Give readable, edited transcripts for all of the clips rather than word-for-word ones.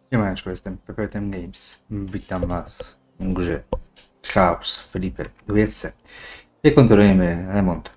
Siemaneczko, jestem PPTM Games. Witam was w grze Chaos Felipe 20. I kontrolujemy remont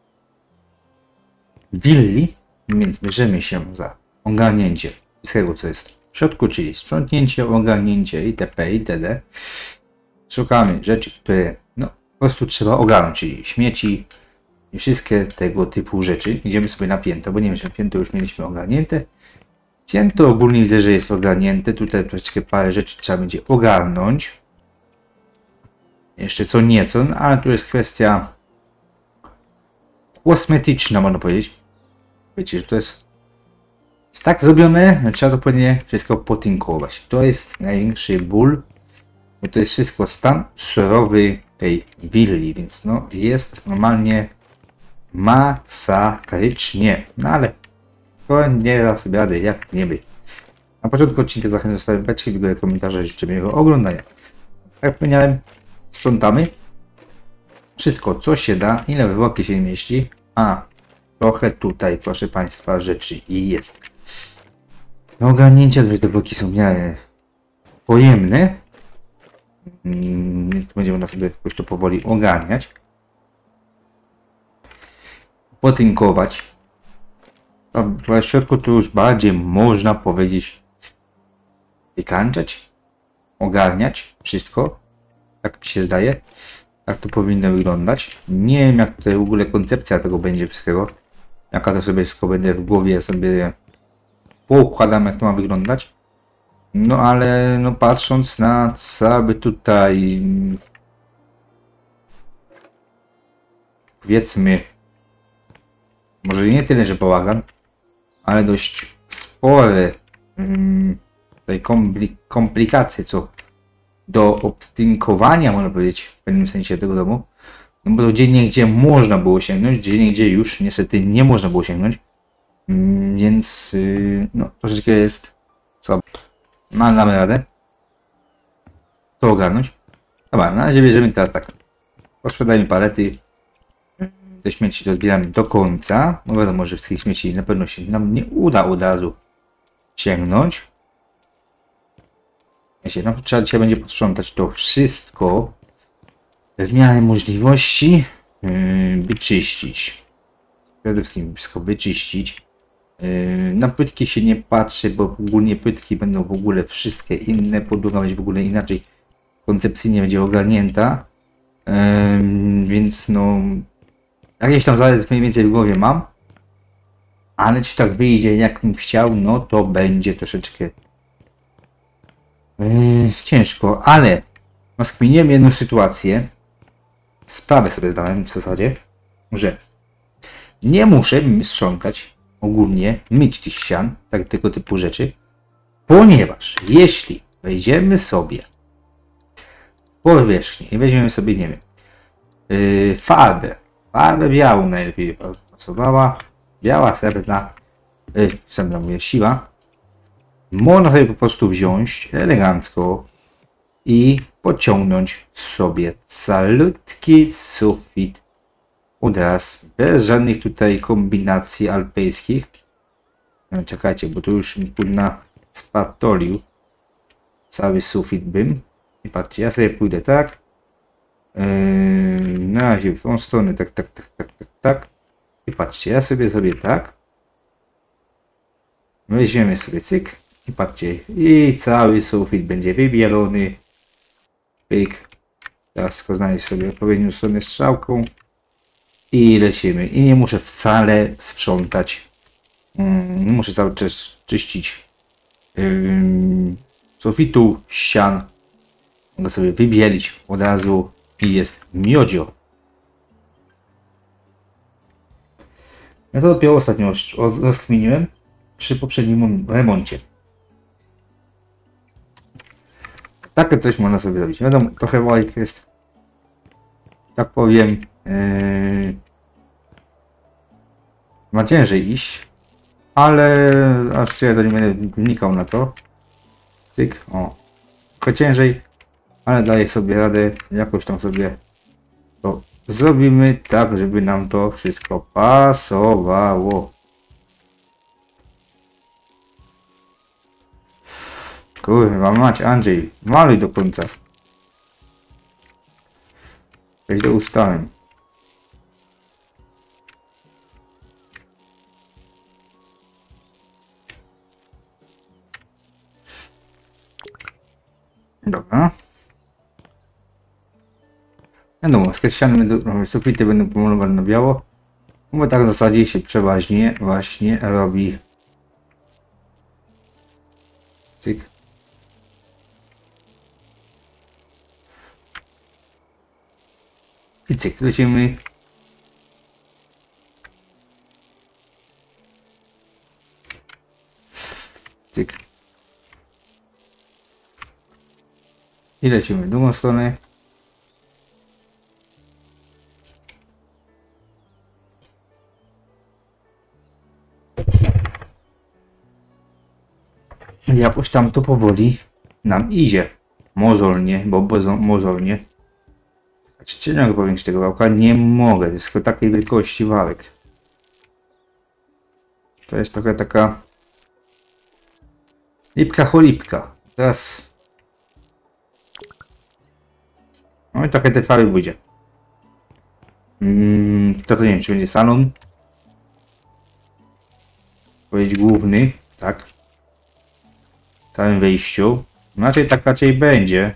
willi, więc bierzemy się za ogarnięcie wszystkiego, co jest w środku, czyli sprzątnięcie, ogarnięcie itp. itd. Szukamy rzeczy, które po prostu trzeba ogarnąć, czyli śmieci i wszystkie tego typu rzeczy. Idziemy sobie na piętro, bo nie wiem, czy piętro już mieliśmy ogarnięte. Piętro ogólnie widzę, że jest ogarnięte. Tutaj troszeczkę parę rzeczy trzeba będzie ogarnąć. Jeszcze co nieco, no, ale tu jest kwestia kosmetyczna, można powiedzieć. Wiecie, że to jest tak zrobione, że trzeba to pewnie wszystko potynkować. To jest największy ból, bo to jest wszystko stan surowy tej willi, więc no jest normalnie masakrycznie. No ale to nie da sobie rady, jak nie być. Na początku odcinka zachęcam do zostawienia beczki, w górę komentarza i życzę miłego oglądania. Jak wspomniałem, sprzątamy wszystko, co się da, ile w worki się mieści, a trochę tutaj, proszę Państwa, rzeczy i jest. Do ogarnięcia, że te worki są w miarę pojemne, więc będziemy na sobie jakoś to powoli ogarniać. Potynkować. W środku to już bardziej można powiedzieć wykańczać, ogarniać wszystko, tak mi się zdaje, tak to powinno wyglądać. Nie wiem, jak tutaj w ogóle koncepcja tego będzie wszystkiego, jaka to sobie wszystko będę w głowie sobie poukładam, jak to ma wyglądać. No ale no patrząc na cały tutaj, powiedzmy, może nie tyle, że bałagan, ale dość spore tutaj komplikacje co do obtynkowania, można powiedzieć, w pewnym sensie tego domu. No bo to gdzie można było sięgnąć, gdzie już niestety nie można było sięgnąć. Więc no troszeczkę jest słabo. No ale damy radę to ogarnąć. Dobra, na razie bierzemy teraz tak. Posprzedajmy palety. Te śmieci to zbieramy do końca. No wiadomo, że wszystkich śmieci na pewno się nam nie uda od razu sięgnąć. No, trzeba dzisiaj będzie posprzątać to wszystko w miarę możliwości, wyczyścić. Przede wszystkim wszystko wyczyścić. Na płytki się nie patrzy, bo ogólnie płytki będą w ogóle wszystkie inne, podłoga będzie w ogóle inaczej koncepcyjnie będzie ogarnięta. Więc no jakieś tam zarys mniej więcej w głowie mam, ale czy tak wyjdzie jak bym chciał, no to będzie troszeczkę ciężko, ale rozkminiłem jedną sytuację, sprawę sobie zdałem w zasadzie, że nie muszę sprzątać ogólnie, myć tych ścian, tego typu rzeczy, ponieważ jeśli wejdziemy sobie w powierzchnię i weźmiemy sobie, nie wiem, farbę białą najlepiej pasowała, biała, srebrna, mówię, siła. Można sobie po prostu wziąć elegancko i pociągnąć sobie calutki sufit od razu, bez żadnych tutaj kombinacji alpejskich. No, czekajcie, bo tu już mi kurna spatolił cały sufit bym. I patrzcie, ja sobie pójdę tak. Na razie w tą stronę, tak. I patrzcie, ja sobie zrobię tak. Weźmiemy sobie cyk. I patrzcie, i cały sufit będzie wybielony. Pyk. Teraz tylko znaleźć sobie odpowiednią stronę strzałką. I lecimy. I nie muszę wcale sprzątać. Nie muszę cały czas czyścić sufitu, ścian. Mogę sobie wybielić od razu i jest miodzio. Ja to dopiero ostatnio rozkminiłem przy poprzednim remoncie. Takie coś można sobie zrobić. Wiadomo, trochę wojek jest, tak powiem, ma ciężej iść, ale aż ja do nie będę wnikał na to. Tyk, o, trochę ciężej, ale daję sobie radę, jakoś tam sobie to zrobimy tak, żeby nam to wszystko pasowało. Kurwa mać, Andrzej, maluj do końca. Weź do ustaleń. Dobra. Wiadomo, ściany sufity będą pomalowane na biało. Bo tak w zasadzie się przeważnie właśnie robi. Cyk. I cyk, lecimy. Cyk. I lecimy w drugą stronę. Jakoś tam to powoli nam idzie. Mozolnie, bo mozolnie. Czy nie mogę powiększyć tego wałka? Nie mogę, jest tylko takiej wielkości wałek. To jest trochę taka lipka cholipka. Teraz no i trochę tej farby pójdzie. To nie wiem, czy będzie salon. Powiedzieć główny, tak. W całym wejściu. Raczej tak raczej będzie.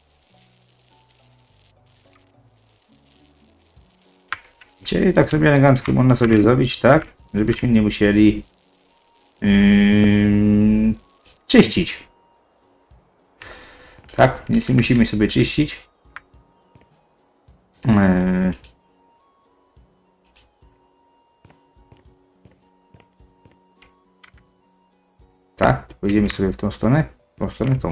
Czyli tak sobie elegancko można sobie zrobić, tak, żebyśmy nie musieli czyścić. Tak, więc nie musimy sobie czyścić. Tak, pójdziemy sobie w tą stronę, tą.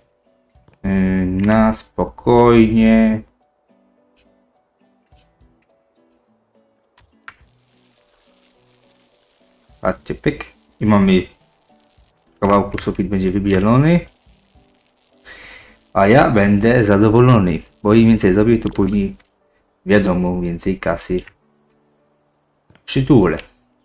Na spokojnie. Patrzcie, pyk. I mamy kawałku sufit będzie wybielony. A ja będę zadowolony. Bo im więcej zrobię, to później wiadomo, więcej kasy przytulę.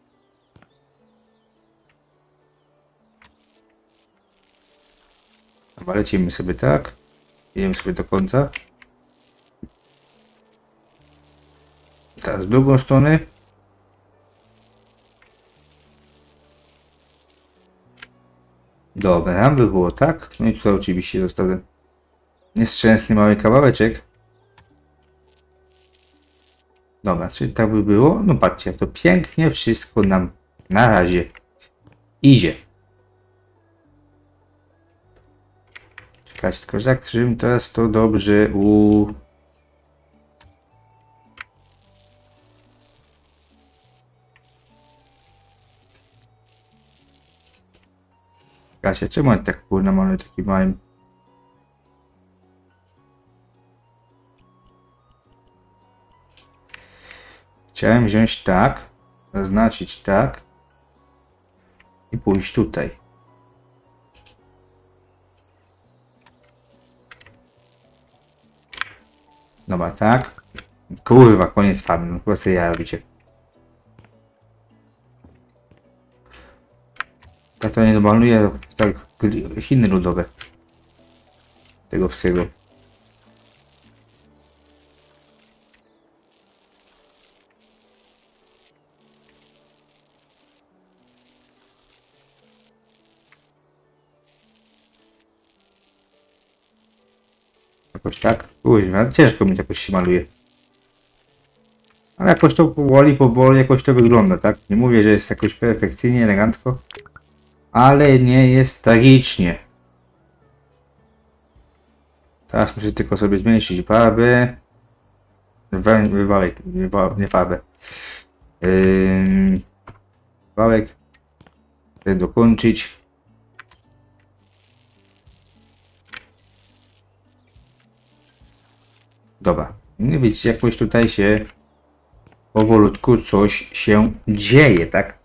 Dobra, lecimy sobie tak. Idziemy sobie do końca. Teraz z drugą stronę. Dobra, by było tak. No i tutaj oczywiście został ten nieszczęsny mały kawałeczek. Dobra, czyli tak by było. No patrzcie, jak to pięknie wszystko nam na razie idzie. Czekajcie, tylko żebym teraz to dobrze Kasia, czemu ja tak kurna mamy taki mały? Chciałem wziąć tak, zaznaczyć tak i pójść tutaj. Dobra, tak. Kurwa, koniec farmy, no po prostu ja robicie. Tak to nie domaluję, tak Chiny ludowe. Tego wszystkiego. Jakoś tak. Kurwa, ciężko mi jakoś się maluje. Ale jakoś to powoli, jakoś to wygląda, tak? Nie mówię, że jest jakoś perfekcyjnie, elegancko. Ale nie jest tragicznie. Teraz muszę tylko sobie zmniejszyć farbę. Nie farbę. Wałek. Chcę dokończyć. Dobra. Nie widzicie, jakoś tutaj się powolutku coś się dzieje, tak?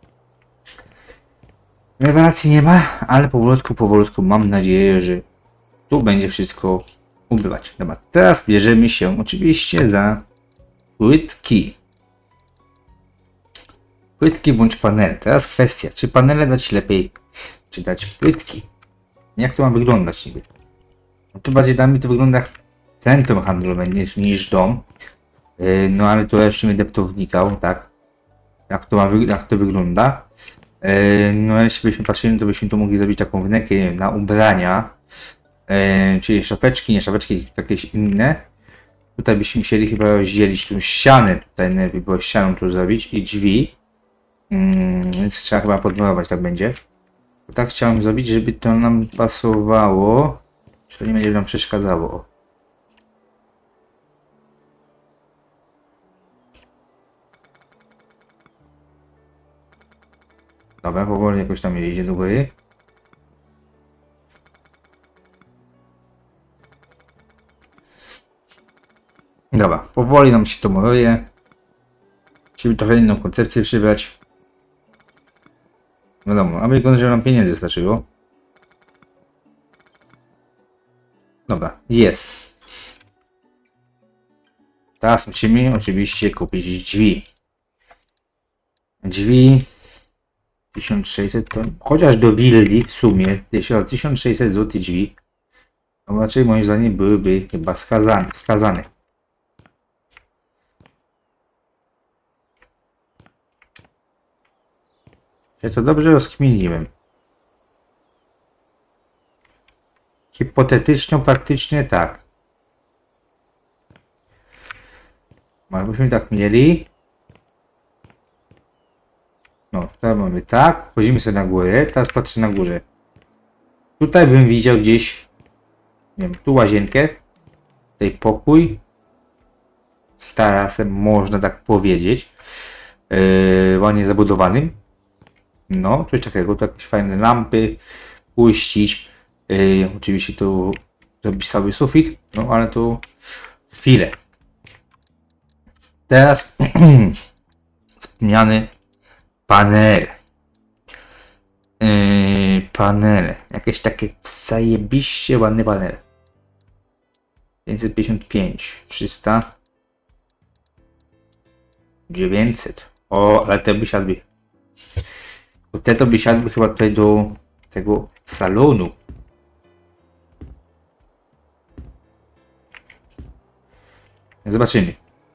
Rewelacji nie ma, ale powolutku mam nadzieję, że tu będzie wszystko ubywać. Dobra, teraz bierzemy się oczywiście za płytki. Płytki bądź panele. Teraz kwestia, czy panele dać lepiej, czy dać płytki. Jak to ma wyglądać niby? No to bardziej dla mnie to wygląda jak centrum handlowe niż dom. No ale to jeszcze nie będę w to wnikał, tak? Jak to wygląda. No jeśli byśmy patrzyli, to byśmy tu mogli zrobić taką wnękę, nie wiem, na ubrania. Czyli szafeczki, nie szafeczki, jakieś inne. Tutaj byśmy musieli chyba rozdzielić tą ścianę, tutaj by było ścianą tu zrobić i drzwi. Więc trzeba chyba podmalować, tak będzie. Bo tak chciałem zrobić, żeby to nam pasowało. Czy to nie będzie nam przeszkadzało. Dobra, powoli jakoś tam idzie do góry. Dobra, powoli nam się to maluje. Musimy trochę inną koncepcję przybrać. Wiadomo, a wygląda, że nam pieniędzy starczyło. Dobra, jest. Teraz musimy oczywiście kupić drzwi. Drzwi 1600 to chociaż do willi w sumie 1600 zł drzwi. No raczej moim zdaniem byłyby chyba wskazane. Ja to dobrze rozkminiłem. Hipotetycznie, praktycznie tak. Jakbyśmy tak mieli. No, teraz mamy tak. Wchodzimy sobie na górę. Teraz patrzę na górze. Tutaj bym widział gdzieś, nie wiem, tu łazienkę. Tutaj pokój. Z tarasem, można tak powiedzieć. Ładnie zabudowanym. No, coś takiego. Tu jakieś fajne lampy. Puścić. Oczywiście tu zrobić cały sufit. No, ale tu chwilę. Teraz wspomniany panele. Panele. Jakieś takie zajebiście ładne panele. 555, 300, 900. O, ale te by siadły. Te to by siadły chyba tutaj do tego salonu. Zobaczymy.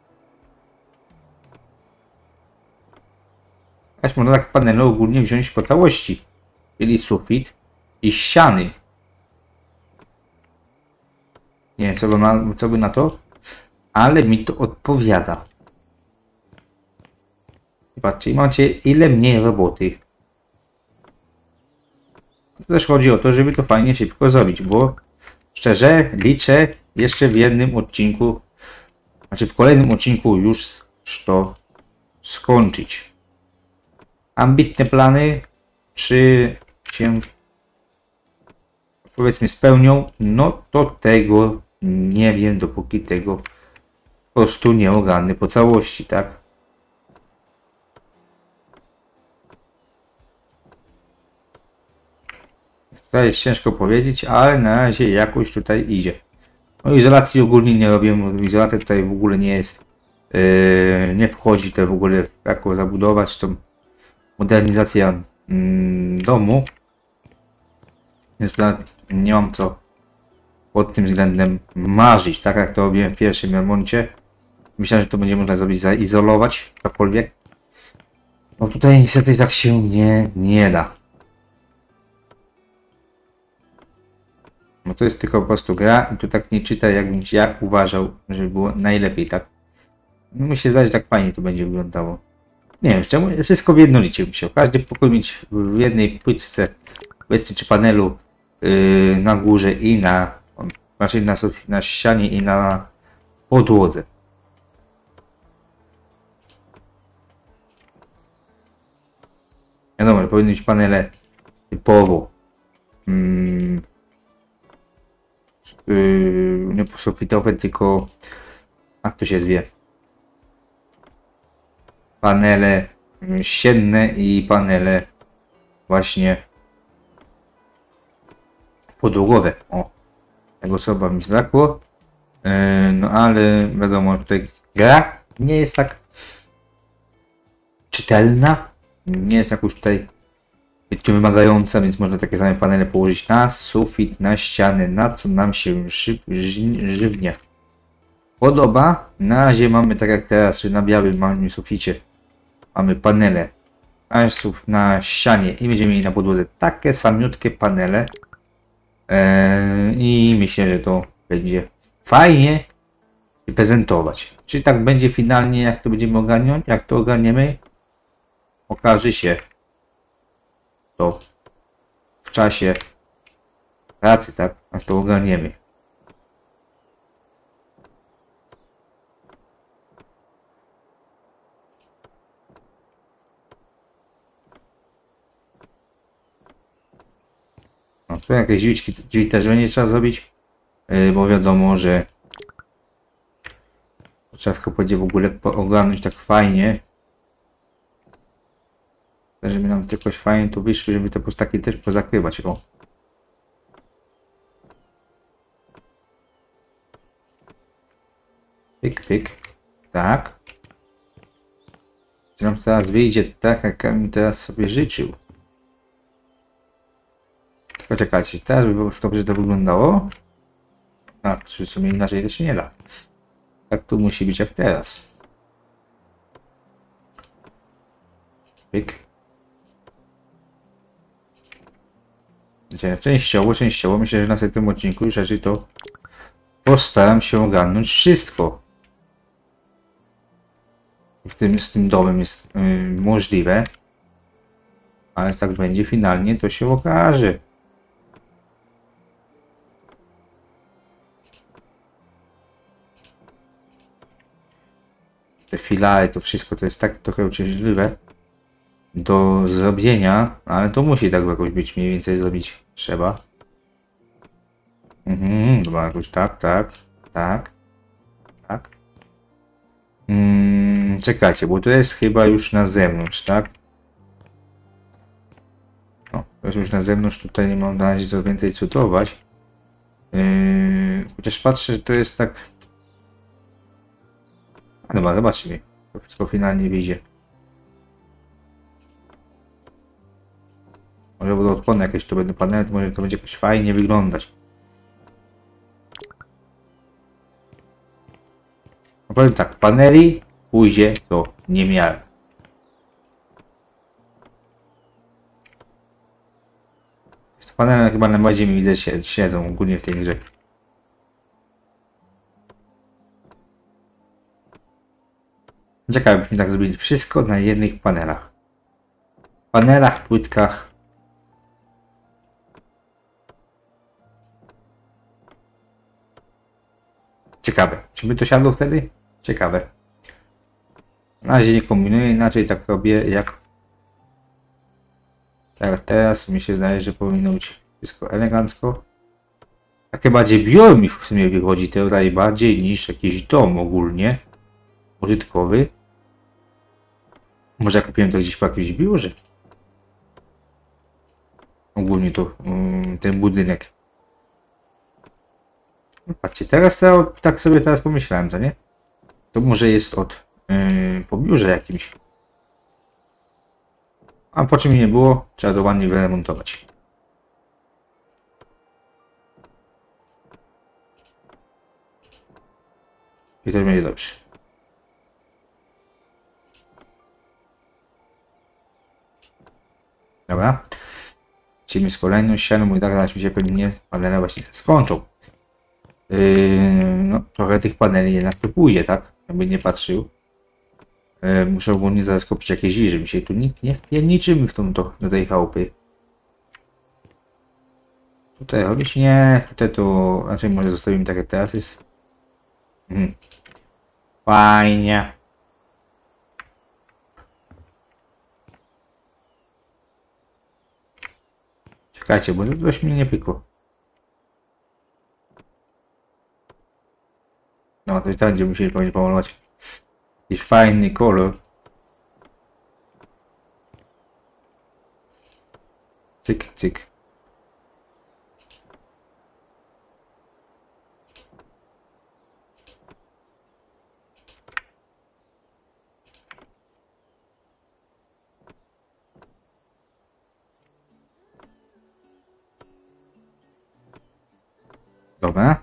Aż można tak panele ogólnie wziąć po całości. Czyli sufit i ściany. Nie wiem co by na to, ale mi to odpowiada. Patrzcie, macie ile mniej roboty. To też chodzi o to, żeby to fajnie szybko zrobić, bo szczerze liczę jeszcze w jednym odcinku, znaczy w kolejnym odcinku już to skończyć. Ambitne plany, czy się powiedzmy spełnią, no to tego nie wiem, dopóki tego po prostu nie ogarnę po całości, tak? To jest ciężko powiedzieć, ale na razie jakoś tutaj idzie. No izolacji ogólnie nie robię, bo izolacja tutaj w ogóle nie jest, nie wchodzi to w ogóle jako zabudować tą modernizację domu. Więc nie mam co pod tym względem marzyć, tak jak to robiłem w pierwszym remoncie. Myślałem, że to będzie można zrobić, zaizolować cokolwiek. No tutaj niestety tak się nie da. No to jest tylko po prostu gra i tu tak nie czyta, jakbym ja uważał, żeby było najlepiej, tak? No mi się zdaje, że tak fajnie to będzie wyglądało. Nie wiem, czemu wszystko w jednolicie musiał. Każdy pokój mieć w jednej płytce, powiedzmy, czy panelu na górze i znaczy na ścianie i na podłodze. Wiadomo, że powinny być panele typowo nie sufitowe, tylko jak to się zwie, panele ścienne i panele właśnie podłogowe. O, tego słowa mi zabrakło. No ale wiadomo, tutaj gra nie jest tak czytelna, nie jest tak już tutaj wymagająca, więc można takie same panele położyć na sufit, na ściany, na co nam się żywnie podoba. Na razie mamy tak jak teraz, na białym mamy suficie, mamy panele na ścianie i będziemy mieli na podłodze takie samiutkie panele. I myślę, że to będzie fajnie prezentować. Czy tak będzie finalnie, jak to będziemy ogarniać, jak to ogarniemy, okaże się to w czasie pracy, tak, jak to ogarniemy. No, tu jakieś drzwi też będzie trzeba zrobić, bo wiadomo, że trzeba tylko będzie w ogóle ogarnąć tak fajnie, żeby nam to jakoś fajnie tu wyszły, żeby te pustaki też pozakrywać. O. Pyk, pyk. Tak. Czy nam teraz wyjdzie tak, jak mi teraz sobie życzył. Tylko czekajcie, teraz by było dobrze to wyglądało. A, w sumie inaczej to się nie da. Tak tu musi być jak teraz. Pyk. Częściowo myślę, że na tym odcinku już raczej to postaram się ogarnąć wszystko. Z tym domem jest możliwe. Ale tak będzie finalnie, to się okaże. Te filary, to wszystko to jest tak trochę uciążliwe do zrobienia, ale to musi tak jakoś być, mniej więcej zrobić trzeba. Dobra, jakoś tak. Czekajcie, bo to jest chyba już na zewnątrz, tak? No, to jest już na zewnątrz, tutaj nie mam na razie co więcej cudować. Chociaż patrzę, że to jest tak... A dobra, zobaczymy. To wszystko finalnie wyjdzie. Może będą odporne jakieś to będą panele, to może to będzie jakoś fajnie wyglądać. No powiem tak, paneli pójdzie to niemiarę. Panele chyba najbardziej mi widzę siedzą ogólnie w tej grze. Ciekawe, byśmy tak zrobili wszystko na jednych panelach. Panelach, płytkach. Ciekawe. Czy by to siadło wtedy? Ciekawe. Na razie nie kombinuję, inaczej tak robię jak teraz mi się zdaje, że powinno być wszystko elegancko. Takie bardziej biur mi w sumie wychodzi tutaj bardziej niż jakiś dom ogólnie użytkowy. Może ja kupiłem to gdzieś po jakimś biurze. Ogólnie to ten budynek. No patrzcie, tak sobie teraz pomyślałem, co nie? To może jest od po biurze jakimś. A po czym nie było, trzeba to ładnie wyremontować. I to będzie dobrze. Dobra. Lecimy z kolejną ścianą, bo i tak zaraz mi się pewnie panele właśnie skończą. No, trochę tych paneli jednak tu pójdzie, tak? Jakby nie patrzył. Muszę ogólnie zaraz kupić jakieś drzwi, żeby się tu nikt nie wpierniczymy do tej chałupy. Tutaj robić? Nie. Tutaj to raczej może zostawimy tak jak teraz jest. Fajnie. Czekajcie, bo coś mi nie pykło. No to i tak będziemy musieli pewnie pomalować jakiś fajny kolor. Cyk, cyk. Dobra.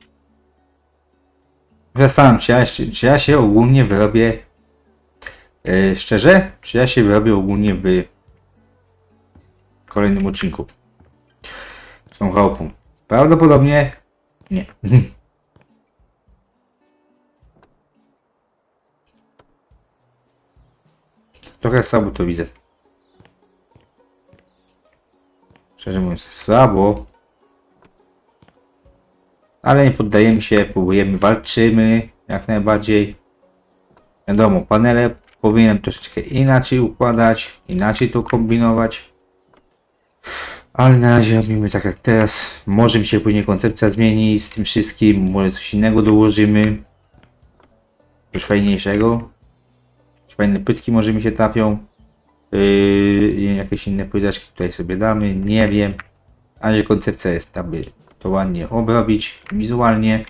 Zastanawiam się, czy ja się ogólnie wyrobię szczerze, czy ja się wyrobię ogólnie w kolejnym odcinku z tą chałupą. Prawdopodobnie nie. Trochę słabo to widzę. Szczerze mówiąc, słabo. Ale nie poddajemy się, próbujemy, walczymy jak najbardziej. Wiadomo, panele powinienem troszeczkę inaczej układać, inaczej to kombinować. Ale na razie robimy tak jak teraz. Może mi się później koncepcja zmieni z tym wszystkim, może coś innego dołożymy. Coś fajniejszego. Coś fajne płytki może mi się trafią. Jakieś inne płyteczki tutaj sobie damy, nie wiem. Ale koncepcja jest, aby to ładnie obrobić wizualnie.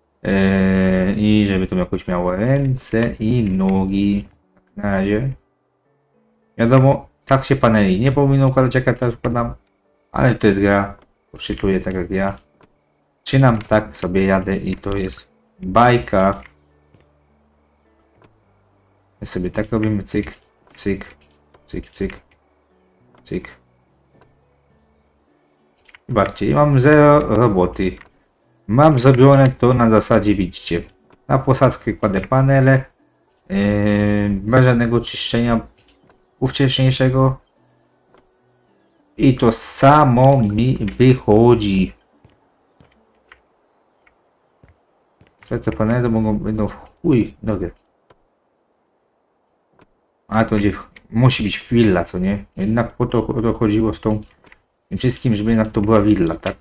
I żeby to jakoś miało ręce i nogi. Na razie. Wiadomo, tak się paneli nie powinno układać, jak ja teraz układam. Ale to jest gra. Poczytuję tak jak ja. Trzynam, tak sobie jadę i to jest bajka. My sobie tak robimy, cyk, cyk, cyk, cyk, cyk. Zobaczcie, mam zero roboty. Mam zrobione to na zasadzie, widzicie, na posadzkę kładę panele, bez żadnego czyszczenia wcześniejszego i to samo mi wychodzi. Te panele będą w chuj nogę. A to będzie, musi być willa, co nie? Jednak po to chodziło z tym wszystkim, żeby jednak to była willa, tak?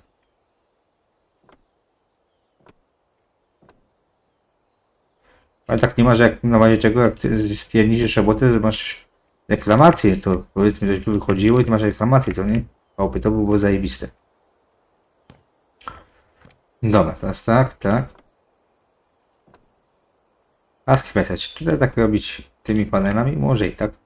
Ale tak nie ma, że jak na razie czego, jak ty spierniczysz robotę, że masz reklamację, to powiedzmy coś by wychodziło i ty masz reklamację, co nie? Opy, to by było zajebiste. Dobra, teraz tak, tak. A kwestia, czy tutaj tak robić tymi panelami? Może i tak.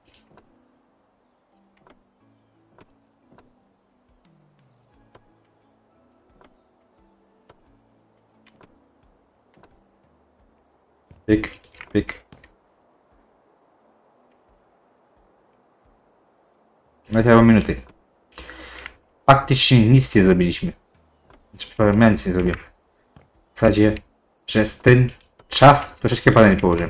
Pyk, pyk. No chyba minuty. Faktycznie nic nie zrobiliśmy. Znaczy, ja nic nie zrobiłem. W zasadzie przez ten czas troszeczkę paneli położyłem.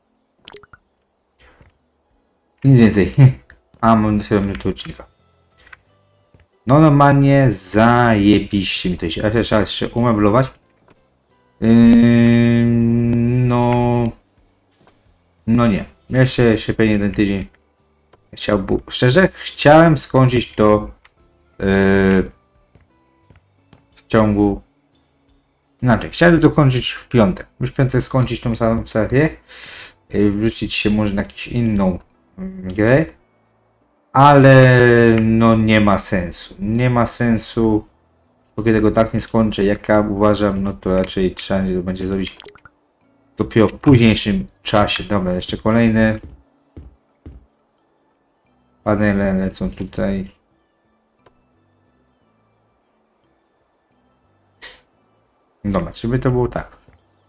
Nic więcej. A mam 7 minut odcinka. No normalnie zajebiście mi to się. Ale trzeba jeszcze umeblować. No nie. Jeszcze pewnie jeden tydzień. Szczerze chciałem skończyć to w ciągu. Inaczej, chciałem to kończyć w piątek. W piątek skończyć tą samą serię. Wrzucić się może na jakąś inną grę. Ale no nie ma sensu. Nie ma sensu. Bo kiedy tego tak nie skończę, jak ja uważam, no to raczej trzeba będzie zrobić dopiero w późniejszym czasie. Dobra, jeszcze kolejne panele lecą tutaj. Dobra, żeby to było tak.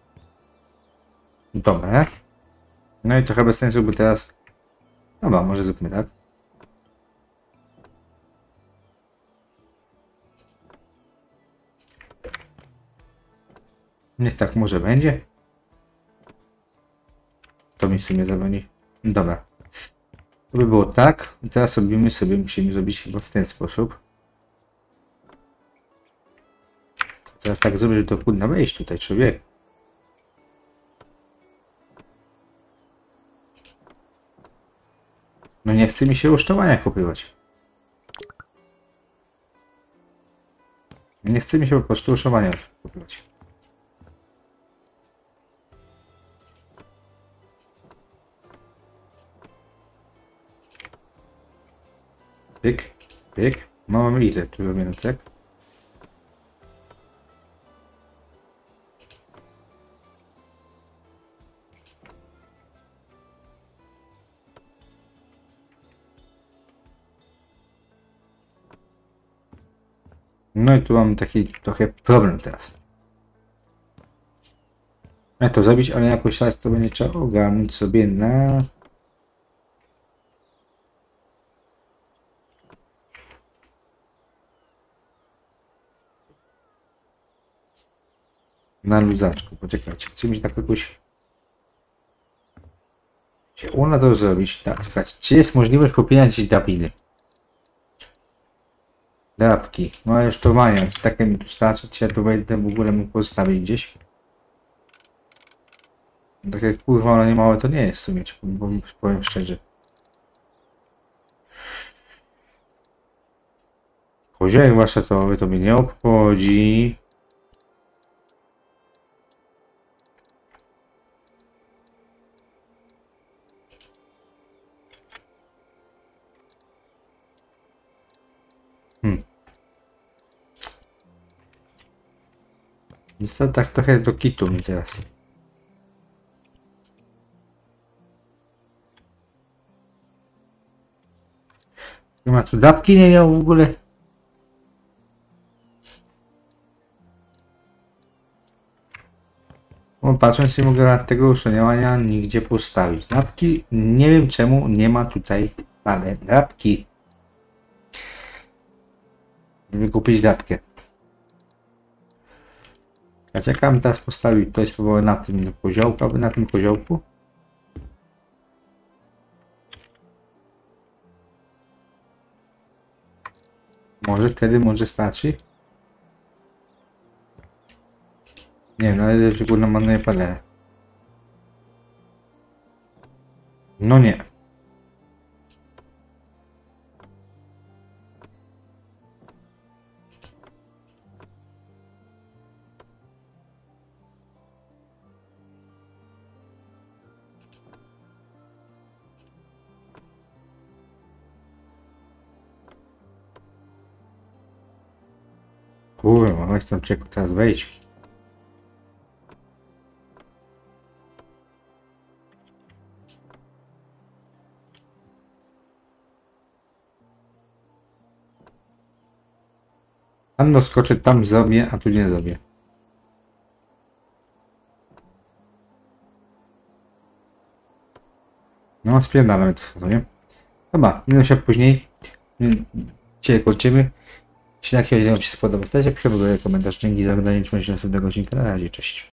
Dobra. No i trochę bez sensu, bo teraz. Dobra, może zróbmy tak. Niech tak może będzie. To mi w sumie zawodzi. Dobra. To by było tak. I teraz musimy zrobić chyba w ten sposób. Teraz tak zrobię, że to powinno wejść tutaj, człowiek. No nie chce mi się rusztowania kopiować. Nie chce mi się po prostu rusztowania kopiować. Pyk, pyk. Mamy ile tu minutek? No i tu mam taki trochę problem teraz. Ja to zrobić, ale jakoś raz to będzie trzeba ogarnąć sobie na luzaczku. Poczekajcie, chcę mieć tak jakoś... Czy ona to zrobić? Tak, czekajcie. Czy jest możliwość kupienia gdzieś drabiny? Drabki. No ale już to mają. Czy takie mi tu starczy? Czy ja tu wejdę w ogóle mógł postawić gdzieś? Takie kurwa, ale nie małe to nie jest w sumie, bo powiem szczerze. Koziołek warsztatowy to mnie nie obchodzi. Jest to tak trochę do kitu mi teraz. Nie ma tu dapki, nie miał w ogóle. O, patrząc, nie mogę na tego uszanowania nigdzie postawić. Dapki, nie wiem czemu nie ma tutaj ale dapki. Żeby kupić dapkę. Ja czekam teraz postawić tutaj spróbować na tym koziołku, aby na tym koziołku. Może wtedy może starczy. Nie wiem, ale tylko na manę palę. No nie. Kurwa, weź tam czego teraz wejść. Tam doskoczę, tam zrobię, a tu nie zrobię. No, spierdalamy to, nie? Dobra, widzę się później. Dzisiaj kończymy. Jeśli takie wideo Wam się spodoba, dajcie proszę w ogóle komentarz. Dzięki za oglądanie, trzymajcie się następnego odcinka. Na razie, cześć.